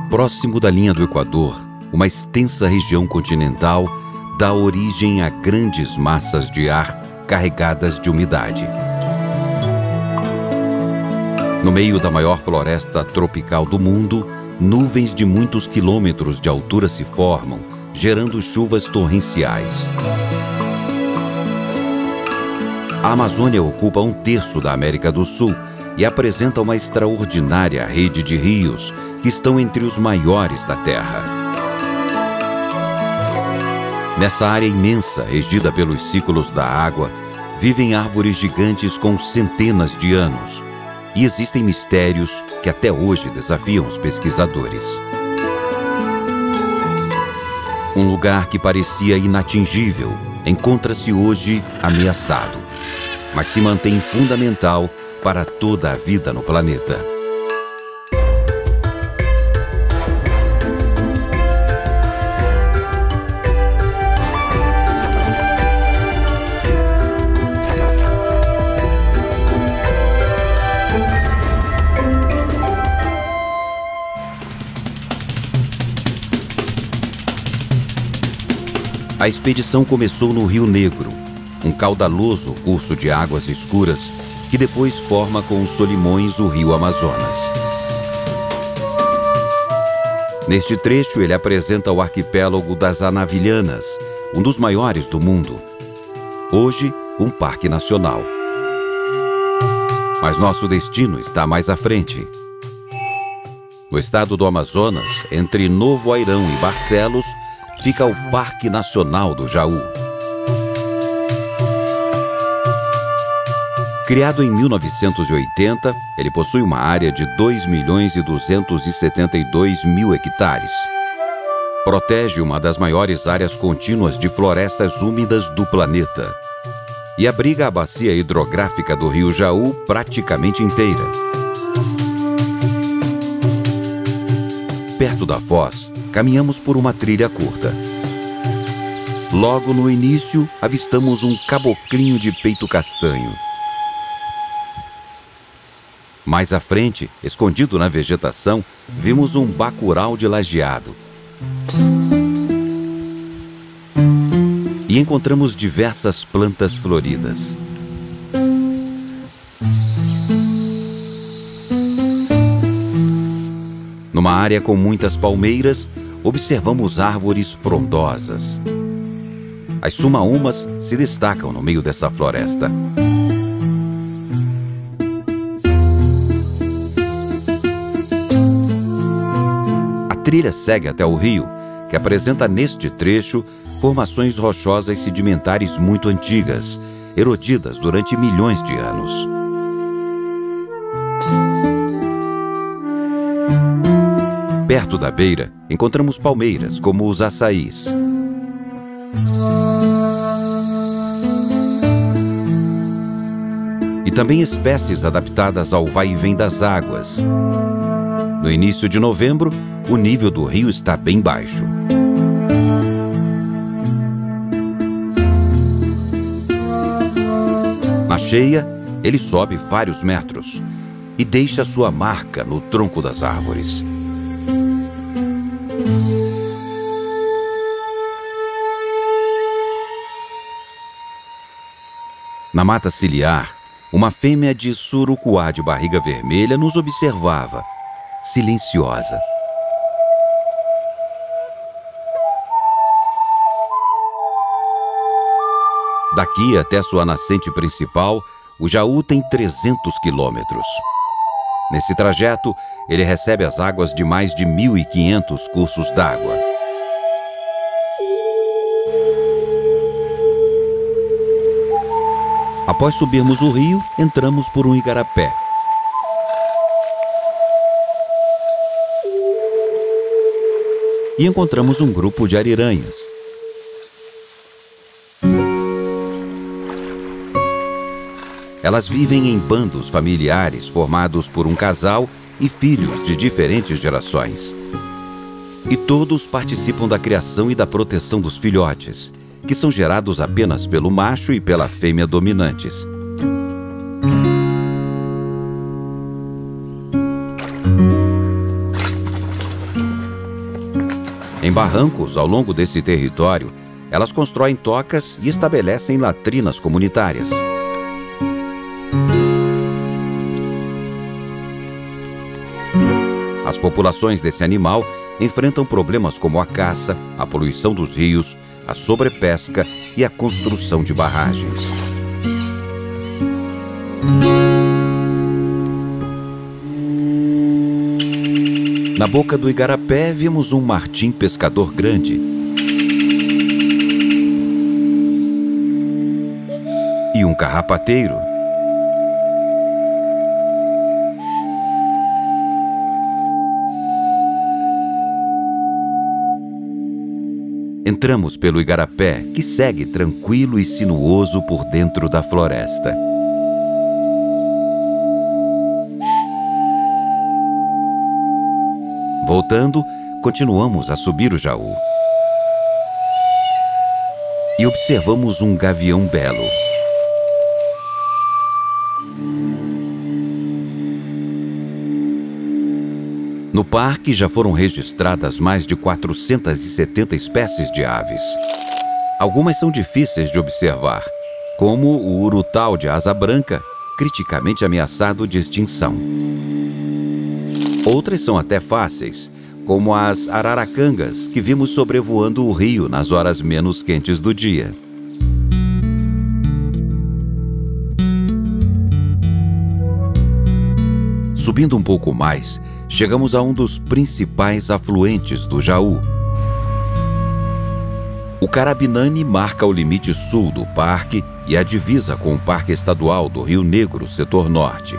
Próximo da linha do Equador, uma extensa região continental dá origem a grandes massas de ar carregadas de umidade. No meio da maior floresta tropical do mundo, nuvens de muitos quilômetros de altura se formam, gerando chuvas torrenciais. A Amazônia ocupa 1/3 da América do Sul e apresenta uma extraordinária rede de rios que estão entre os maiores da Terra. Nessa área imensa, regida pelos ciclos da água, vivem árvores gigantes com centenas de anos. E existem mistérios que até hoje desafiam os pesquisadores. Um lugar que parecia inatingível encontra-se hoje ameaçado, mas se mantém fundamental para toda a vida no planeta. A expedição começou no Rio Negro, um caudaloso curso de águas escuras que depois forma com os Solimões o Rio Amazonas. Neste trecho, ele apresenta o arquipélago das Anavilhanas, um dos maiores do mundo. Hoje, um parque nacional. Mas nosso destino está mais à frente. No estado do Amazonas, entre Novo Airão e Barcelos, fica o Parque Nacional do Jaú. Criado em 1980, ele possui uma área de 2.272.000 hectares. Protege uma das maiores áreas contínuas de florestas úmidas do planeta e abriga a bacia hidrográfica do Rio Jaú praticamente inteira. Perto da foz, caminhamos por uma trilha curta. Logo no início, avistamos um caboclinho de peito castanho. Mais à frente, escondido na vegetação, vimos um bacural de lajeado. E encontramos diversas plantas floridas. Numa área com muitas palmeiras, observamos árvores frondosas. As sumaúmas se destacam no meio dessa floresta. A trilha segue até o rio, que apresenta neste trecho formações rochosas sedimentares muito antigas, erodidas durante milhões de anos. Perto da beira, encontramos palmeiras, como os açaís. E também espécies adaptadas ao vai e vem das águas. No início de novembro, o nível do rio está bem baixo. Na cheia, ele sobe vários metros e deixa sua marca no tronco das árvores. Na mata ciliar, uma fêmea de surucuá de barriga vermelha nos observava, silenciosa. Daqui até sua nascente principal, o Jaú tem 300 quilômetros. Nesse trajeto, ele recebe as águas de mais de 1.500 cursos d'água. Após subirmos o rio, entramos por um igarapé. E encontramos um grupo de ariranhas. Elas vivem em bandos familiares formados por um casal e filhos de diferentes gerações. E todos participam da criação e da proteção dos filhotes, que são gerados apenas pelo macho e pela fêmea dominantes. Em barrancos, ao longo desse território, elas constroem tocas e estabelecem latrinas comunitárias. As populações desse animal enfrentam problemas como a caça, a poluição dos rios, a sobrepesca e a construção de barragens. Na boca do igarapé, vimos um martim pescador grande. E um carrapateiro. Entramos pelo igarapé, que segue tranquilo e sinuoso por dentro da floresta. Voltando, continuamos a subir o Jaú. E observamos um gavião belo. No parque já foram registradas mais de 470 espécies de aves. Algumas são difíceis de observar, como o urutau de asa branca, criticamente ameaçado de extinção. Outras são até fáceis, como as araracangas, que vimos sobrevoando o rio nas horas menos quentes do dia. Subindo um pouco mais, chegamos a um dos principais afluentes do Jaú. O Carabinane marca o limite sul do parque e a divisa com o Parque Estadual do Rio Negro, setor norte.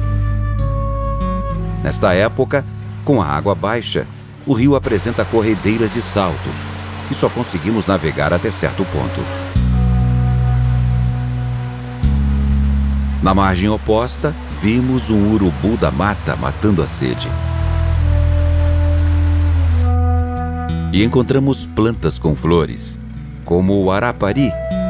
Nesta época, com a água baixa, o rio apresenta corredeiras e saltos, e só conseguimos navegar até certo ponto. Na margem oposta, vimos um urubu da mata matando a sede. E encontramos plantas com flores, como o arapari.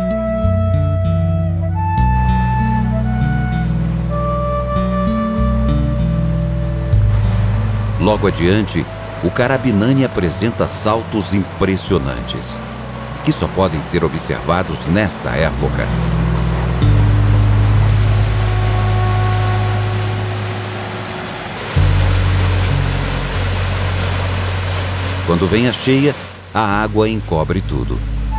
Logo adiante, o Carabinane apresenta saltos impressionantes, que só podem ser observados nesta época. Quando vem a cheia, a água encobre tudo.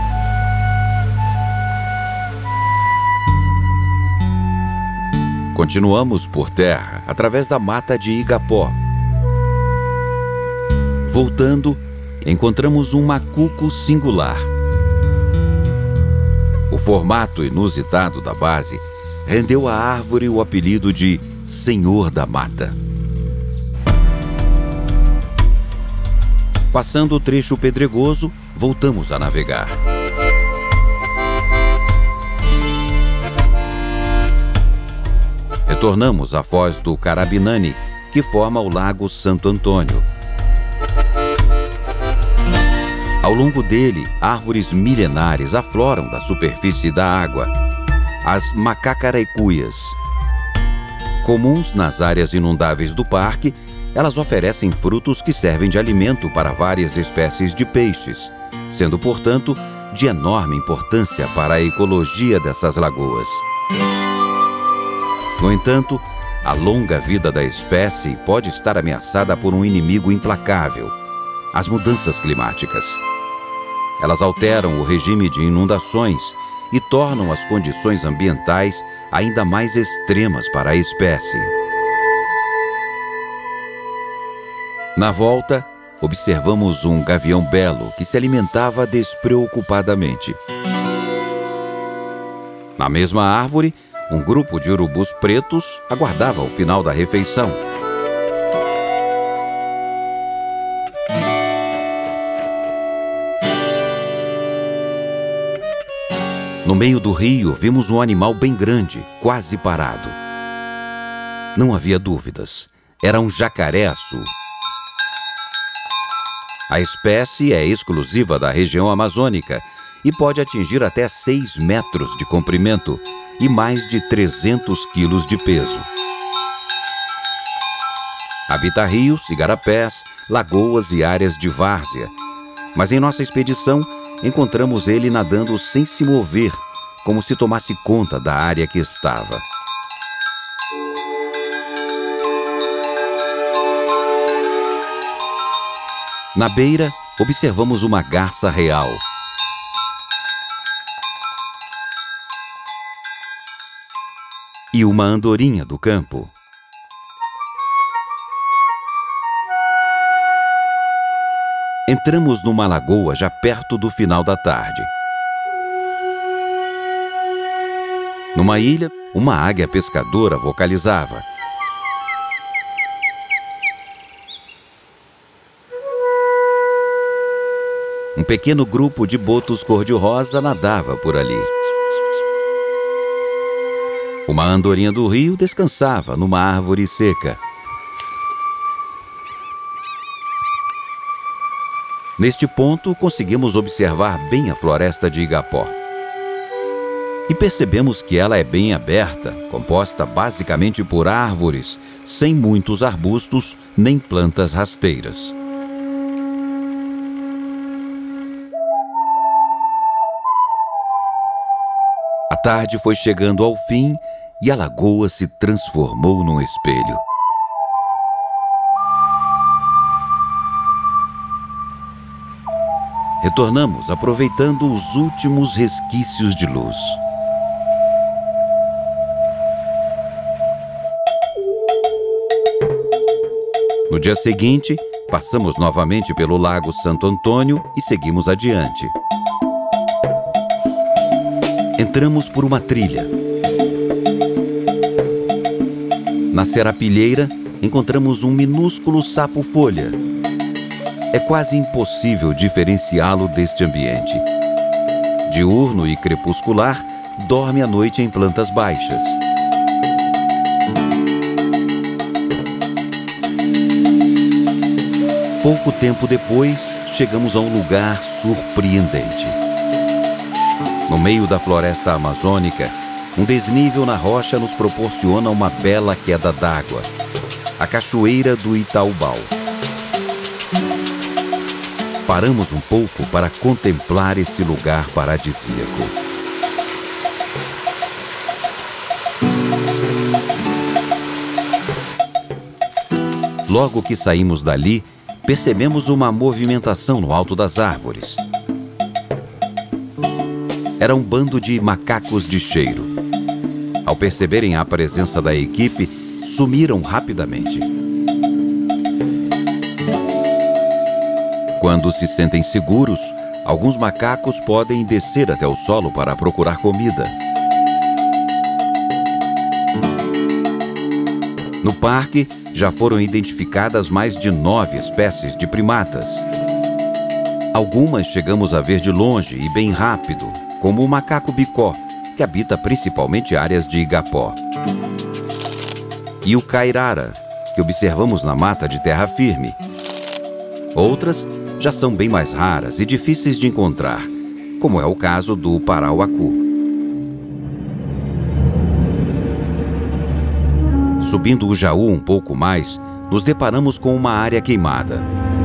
Continuamos por terra, através da mata de Igapó. Voltando, encontramos um macuco singular. O formato inusitado da base rendeu à árvore o apelido de Senhor da Mata. Passando o trecho pedregoso, voltamos a navegar. Retornamos à foz do Carabinane, que forma o Lago Santo Antônio. Ao longo dele, árvores milenares afloram da superfície da água, as macacaraicúias. Comuns nas áreas inundáveis do parque, elas oferecem frutos que servem de alimento para várias espécies de peixes, sendo, portanto, de enorme importância para a ecologia dessas lagoas. No entanto, a longa vida da espécie pode estar ameaçada por um inimigo implacável: as mudanças climáticas. Elas alteram o regime de inundações e tornam as condições ambientais ainda mais extremas para a espécie. Na volta, observamos um gavião belo que se alimentava despreocupadamente. Na mesma árvore, um grupo de urubus pretos aguardava o final da refeição. No meio do rio, vimos um animal bem grande, quase parado. Não havia dúvidas. Era um jacaré-açu. A espécie é exclusiva da região amazônica e pode atingir até 6 metros de comprimento e mais de 300 quilos de peso. Habita rios, igarapés, lagoas e áreas de várzea, Mas em nossa expedição, encontramos ele nadando sem se mover, como se tomasse conta da área que estava. Na beira, observamos uma garça real. E uma andorinha do campo. Entramos numa lagoa já perto do final da tarde. Numa ilha, uma águia pescadora vocalizava. Um pequeno grupo de botos cor-de-rosa nadava por ali. Uma andorinha do rio descansava numa árvore seca. Neste ponto, conseguimos observar bem a floresta de Igapó. E percebemos que ela é bem aberta, composta basicamente por árvores, sem muitos arbustos nem plantas rasteiras. A tarde foi chegando ao fim e a lagoa se transformou num espelho. Retornamos aproveitando os últimos resquícios de luz. No dia seguinte, passamos novamente pelo Lago Santo Antônio e seguimos adiante. Entramos por uma trilha. Na serapilheira, encontramos um minúsculo sapo-folha. É quase impossível diferenciá-lo deste ambiente. Diurno e crepuscular, dorme à noite em plantas baixas. Pouco tempo depois, chegamos a um lugar surpreendente. No meio da floresta amazônica, um desnível na rocha nos proporciona uma bela queda d'água, a Cachoeira do Itaubau. Paramos um pouco para contemplar esse lugar paradisíaco. Logo que saímos dali, percebemos uma movimentação no alto das árvores. Era um bando de macacos de cheiro. Ao perceberem a presença da equipe, sumiram rapidamente. Quando se sentem seguros, alguns macacos podem descer até o solo para procurar comida. No parque, já foram identificadas mais de 9 espécies de primatas. Algumas chegamos a ver de longe e bem rápido, como o macaco bicó, que habita principalmente áreas de Igapó. E o cairara, que observamos na mata de terra firme. Outras já são bem mais raras e difíceis de encontrar, como é o caso do parauacu. Subindo o Jaú um pouco mais, nos deparamos com uma área queimada.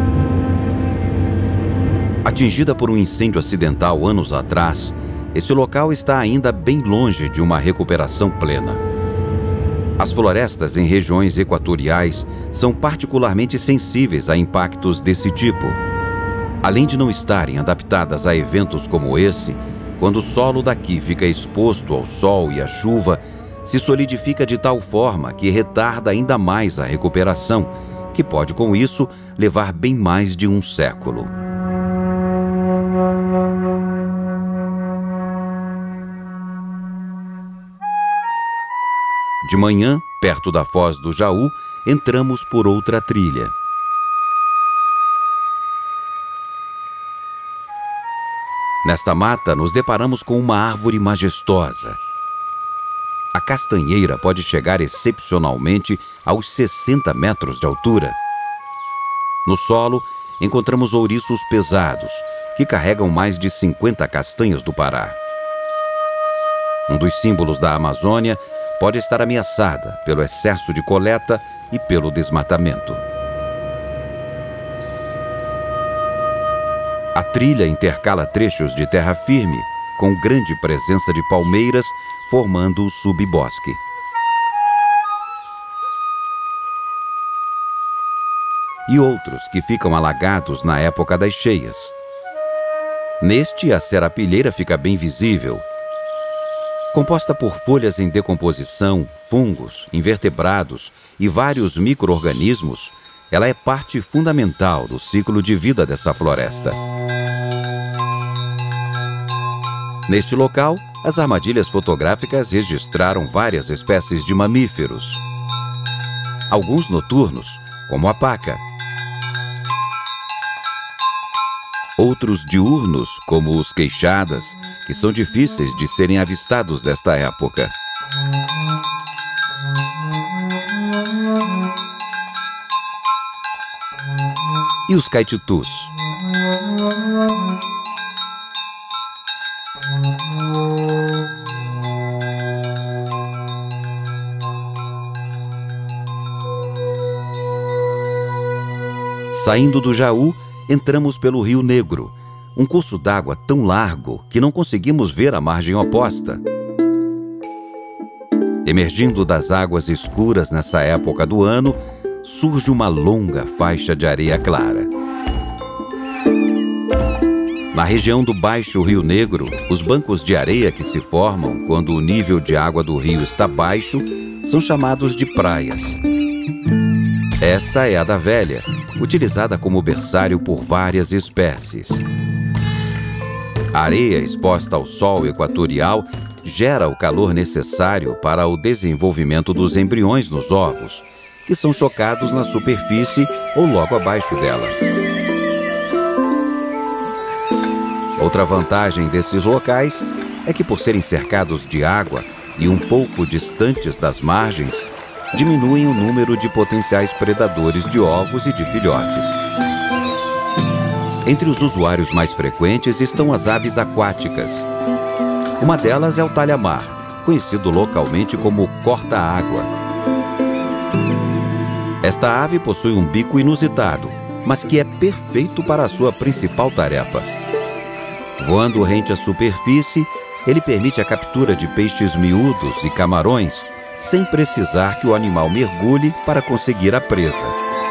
Atingida por um incêndio acidental anos atrás, esse local está ainda bem longe de uma recuperação plena. As florestas em regiões equatoriais são particularmente sensíveis a impactos desse tipo. Além de não estarem adaptadas a eventos como esse, quando o solo daqui fica exposto ao sol e à chuva, se solidifica de tal forma que retarda ainda mais a recuperação, que pode, com isso, levar bem mais de um século. De manhã, perto da Foz do Jaú, entramos por outra trilha. Nesta mata, nos deparamos com uma árvore majestosa. A castanheira pode chegar excepcionalmente aos 60 metros de altura. No solo, encontramos ouriços pesados, que carregam mais de 50 castanhas do Pará. Um dos símbolos da Amazônia pode estar ameaçada pelo excesso de coleta e pelo desmatamento. A trilha intercala trechos de terra firme, com grande presença de palmeiras, formando o subbosque. E outros que ficam alagados na época das cheias. Neste, a serapilheira fica bem visível. Composta por folhas em decomposição, fungos, invertebrados e vários micro-organismos, ela é parte fundamental do ciclo de vida dessa floresta. Neste local, as armadilhas fotográficas registraram várias espécies de mamíferos. Alguns noturnos, como a paca. Outros diurnos, como os queixadas, que são difíceis de serem avistados desta época. E os caititus. Saindo do Jaú, entramos pelo Rio Negro, um curso d'água tão largo que não conseguimos ver a margem oposta. Emergindo das águas escuras nessa época do ano, surge uma longa faixa de areia clara. Na região do Baixo Rio Negro, os bancos de areia que se formam quando o nível de água do rio está baixo são chamados de praias. Esta é a da Velha, utilizada como berçário por várias espécies. A areia exposta ao sol equatorial gera o calor necessário para o desenvolvimento dos embriões nos ovos, que são chocados na superfície ou logo abaixo dela. Outra vantagem desses locais é que, por serem cercados de água e um pouco distantes das margens, diminuem o número de potenciais predadores de ovos e de filhotes. Entre os usuários mais frequentes estão as aves aquáticas. Uma delas é o talhamar, conhecido localmente como corta-água. Esta ave possui um bico inusitado, mas que é perfeito para a sua principal tarefa. Voando rente à superfície, ele permite a captura de peixes miúdos e camarões, sem precisar que o animal mergulhe para conseguir a presa.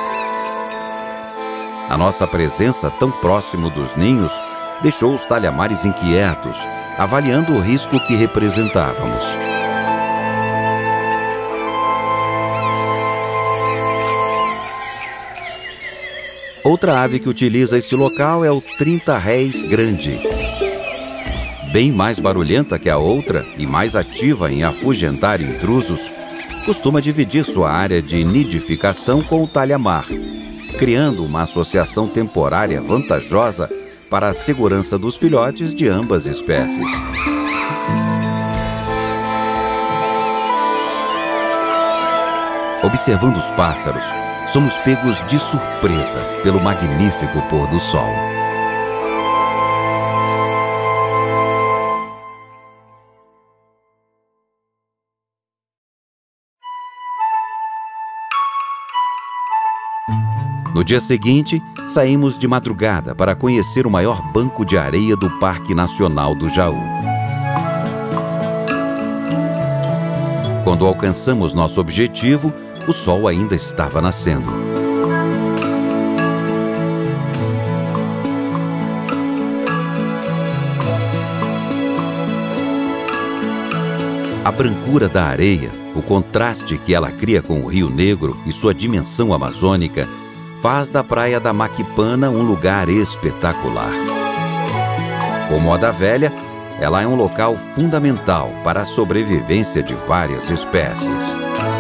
A nossa presença tão próximo dos ninhos deixou os talhamares inquietos, avaliando o risco que representávamos. Outra ave que utiliza esse local é o trinta-réis grande. Bem mais barulhenta que a outra e mais ativa em afugentar intrusos, costuma dividir sua área de nidificação com o talhamar, criando uma associação temporária vantajosa para a segurança dos filhotes de ambas espécies. Observando os pássaros, somos pegos de surpresa pelo magnífico pôr do sol. No dia seguinte, saímos de madrugada para conhecer o maior banco de areia do Parque Nacional do Jaú. Quando alcançamos nosso objetivo, o sol ainda estava nascendo. A brancura da areia, o contraste que ela cria com o Rio Negro e sua dimensão amazônica, faz da Praia da Maquipana um lugar espetacular. Como a da Velha, ela é um local fundamental para a sobrevivência de várias espécies.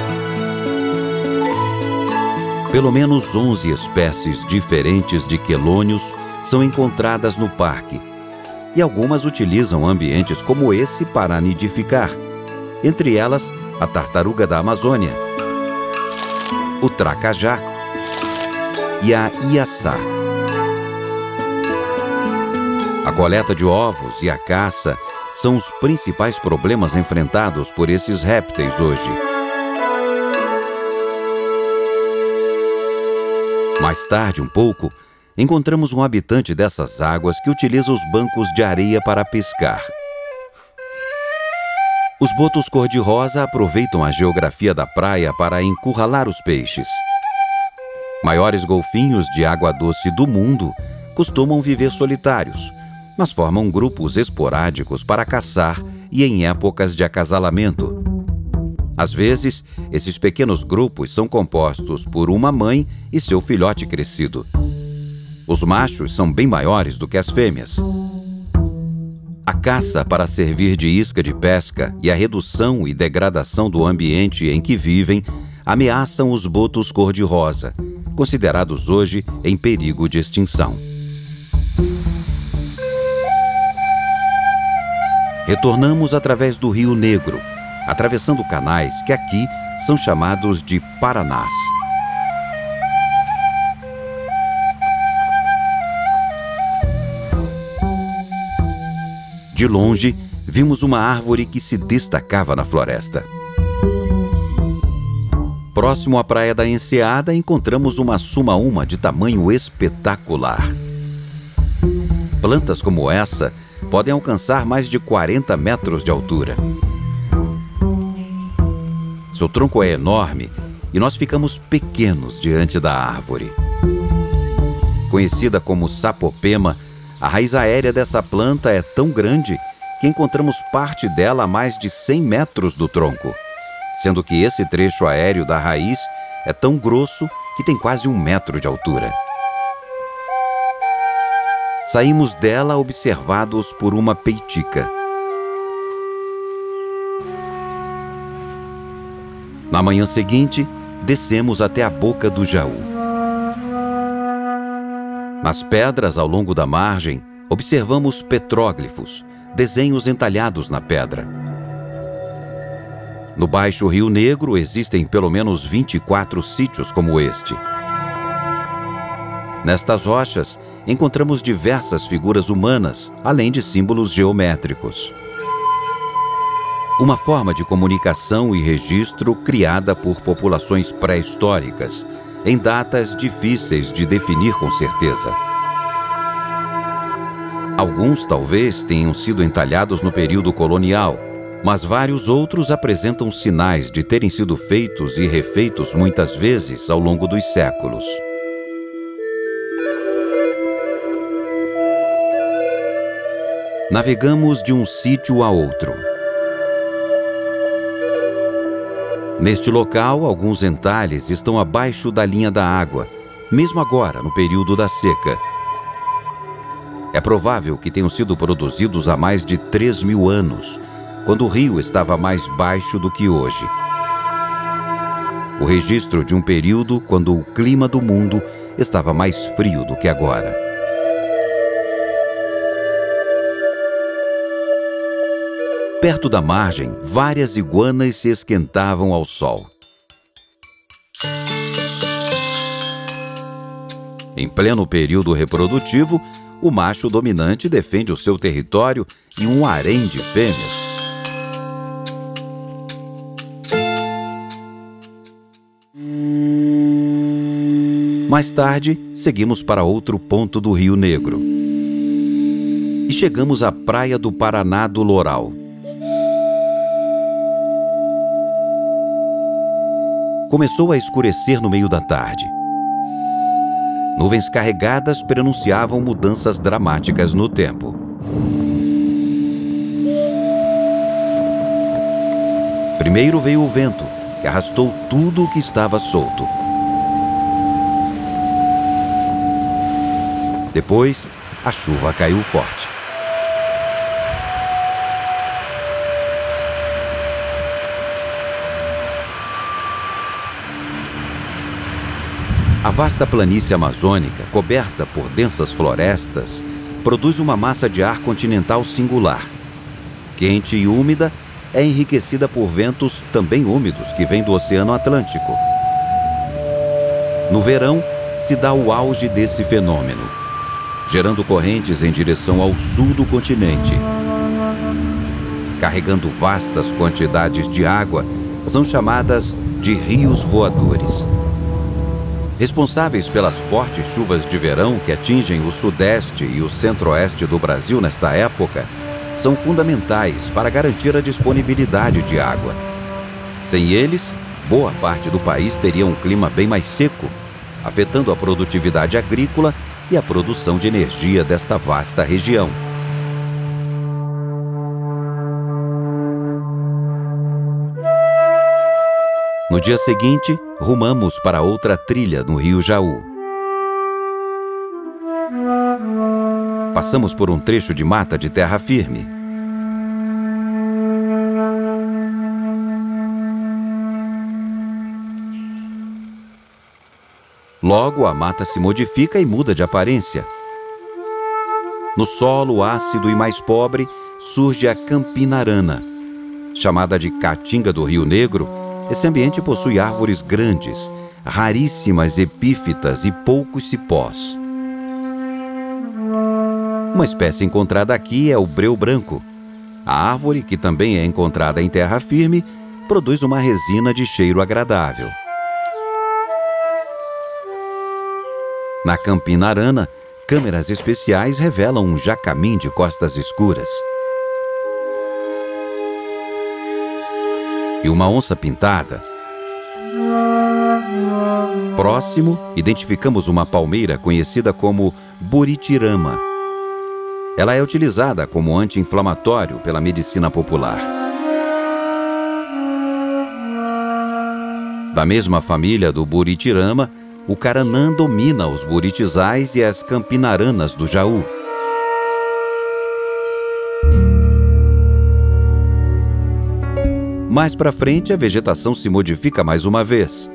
Pelo menos 11 espécies diferentes de quelônios são encontradas no parque, e algumas utilizam ambientes como esse para nidificar, entre elas a tartaruga da Amazônia, o tracajá e a iaçá. A coleta de ovos e a caça são os principais problemas enfrentados por esses répteis hoje. Mais tarde, um pouco, encontramos um habitante dessas águas que utiliza os bancos de areia para pescar. Os botos cor-de-rosa aproveitam a geografia da praia para encurralar os peixes. Maiores golfinhos de água doce do mundo costumam viver solitários, mas formam grupos esporádicos para caçar e em épocas de acasalamento. Às vezes, esses pequenos grupos são compostos por uma mãe e seu filhote crescido. Os machos são bem maiores do que as fêmeas. A caça para servir de isca de pesca e a redução e degradação do ambiente em que vivem ameaçam os botos cor-de-rosa, considerados hoje em perigo de extinção. Retornamos através do Rio Negro, atravessando canais que aqui são chamados de paranás. De longe, vimos uma árvore que se destacava na floresta. Próximo à Praia da Enseada, encontramos uma sumaúma de tamanho espetacular. Plantas como essa podem alcançar mais de 40 metros de altura. Seu tronco é enorme e nós ficamos pequenos diante da árvore. Conhecida como sapopema, a raiz aérea dessa planta é tão grande que encontramos parte dela a mais de 100 metros do tronco, sendo que esse trecho aéreo da raiz é tão grosso que tem quase 1 metro de altura. Saímos dela observados por uma peitica. Na manhã seguinte, descemos até a boca do Jaú. Nas pedras ao longo da margem, observamos petróglifos, desenhos entalhados na pedra. No Baixo Rio Negro existem pelo menos 24 sítios como este. Nestas rochas, encontramos diversas figuras humanas, além de símbolos geométricos. Uma forma de comunicação e registro criada por populações pré-históricas, em datas difíceis de definir com certeza. Alguns talvez tenham sido entalhados no período colonial, mas vários outros apresentam sinais de terem sido feitos e refeitos muitas vezes ao longo dos séculos. Navegamos de um sítio a outro. Neste local, alguns entalhes estão abaixo da linha da água, mesmo agora, no período da seca. É provável que tenham sido produzidos há mais de 3.000 anos, quando o rio estava mais baixo do que hoje. O registro de um período quando o clima do mundo estava mais frio do que agora. Perto da margem, várias iguanas se esquentavam ao sol. Em pleno período reprodutivo, o macho dominante defende o seu território e um harém de fêmeas. Mais tarde, seguimos para outro ponto do Rio Negro. E chegamos à Praia do Paraná do Loral. Começou a escurecer no meio da tarde. Nuvens carregadas prenunciavam mudanças dramáticas no tempo. Primeiro veio o vento, que arrastou tudo o que estava solto. Depois, a chuva caiu forte. A vasta planície amazônica, coberta por densas florestas, produz uma massa de ar continental singular. Quente e úmida, é enriquecida por ventos também úmidos que vêm do Oceano Atlântico. No verão, se dá o auge desse fenômeno, gerando correntes em direção ao sul do continente. Carregando vastas quantidades de água, são chamadas de rios voadores. responsáveis pelas fortes chuvas de verão que atingem o sudeste e o centro-oeste do Brasil nesta época, são fundamentais para garantir a disponibilidade de água. Sem eles, boa parte do país teria um clima bem mais seco, afetando a produtividade agrícola e a produção de energia desta vasta região. No dia seguinte, rumamos para outra trilha no Rio Jaú. Passamos por um trecho de mata de terra firme. Logo, a mata se modifica e muda de aparência. No solo ácido e mais pobre, surge a campinarana. Chamada de caatinga do Rio Negro, esse ambiente possui árvores grandes, raríssimas epífitas e poucos cipós. Uma espécie encontrada aqui é o breu branco. A árvore, que também é encontrada em terra firme, produz uma resina de cheiro agradável. Na campinarana, câmeras especiais revelam um jacamim de costas escuras. E uma onça pintada. Próximo, identificamos uma palmeira conhecida como buritirama. Ela é utilizada como anti-inflamatório pela medicina popular. Da mesma família do buritirama, o caranã domina os buritizais e as campinaranas do Jaú. Mais para frente, a vegetação se modifica mais uma vez.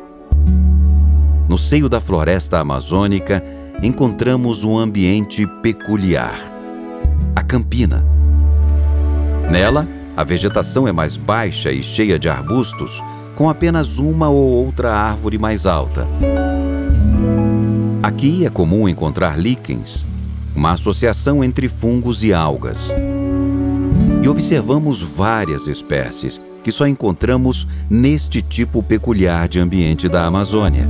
No seio da floresta amazônica, encontramos um ambiente peculiar: a campina. Nela, a vegetação é mais baixa e cheia de arbustos, com apenas uma ou outra árvore mais alta. Aqui é comum encontrar líquens, uma associação entre fungos e algas. E observamos várias espécies que só encontramos neste tipo peculiar de ambiente da Amazônia.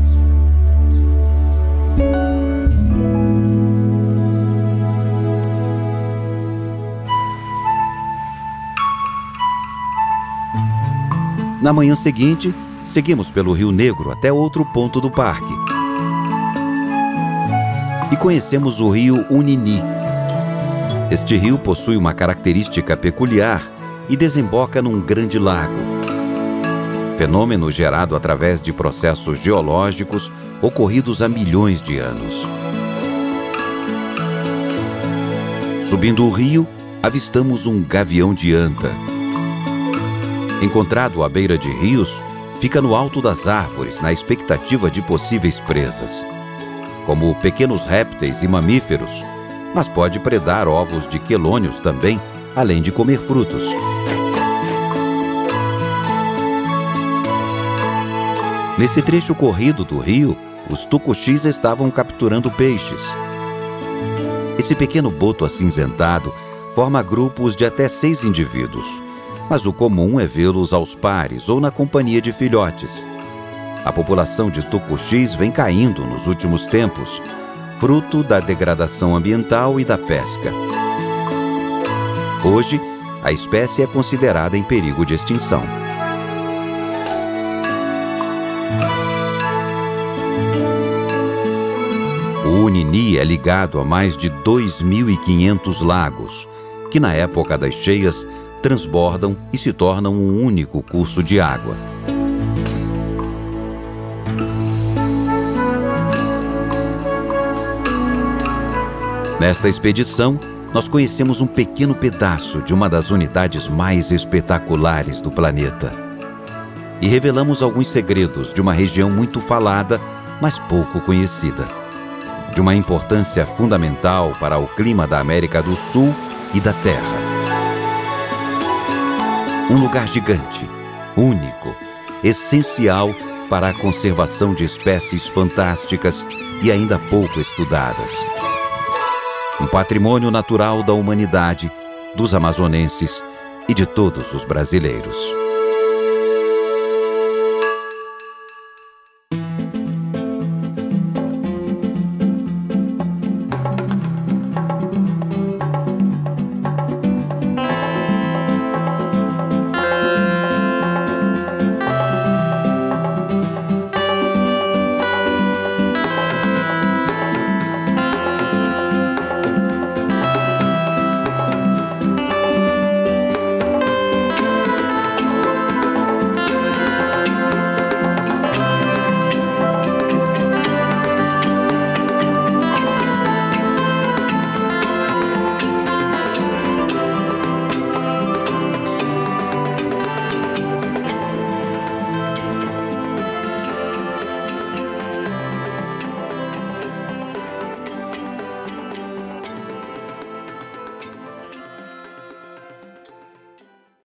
Na manhã seguinte, seguimos pelo Rio Negro até outro ponto do parque. E conhecemos o rio Unini. Este rio possui uma característica peculiar e desemboca num grande lago. Fenômeno gerado através de processos geológicos ocorridos há milhões de anos. Subindo o rio, avistamos um gavião de anta. Encontrado à beira de rios, fica no alto das árvores na expectativa de possíveis presas, como pequenos répteis e mamíferos, mas pode predar ovos de quelônios também, além de comer frutos. Nesse trecho corrido do rio, os tucuxis estavam capturando peixes. Esse pequeno boto acinzentado forma grupos de até 6 indivíduos, mas o comum é vê-los aos pares ou na companhia de filhotes. A população de tucuxis vem caindo nos últimos tempos, fruto da degradação ambiental e da pesca. Hoje, a espécie é considerada em perigo de extinção. O Unini é ligado a mais de 2.500 lagos, que na época das cheias transbordam e se tornam um único curso de água. Nesta expedição, nós conhecemos um pequeno pedaço de uma das unidades mais espetaculares do planeta. E revelamos alguns segredos de uma região muito falada, mas pouco conhecida. De uma importância fundamental para o clima da América do Sul e da Terra. Um lugar gigante, único, essencial para a conservação de espécies fantásticas e ainda pouco estudadas. Um patrimônio natural da humanidade, dos amazonenses e de todos os brasileiros.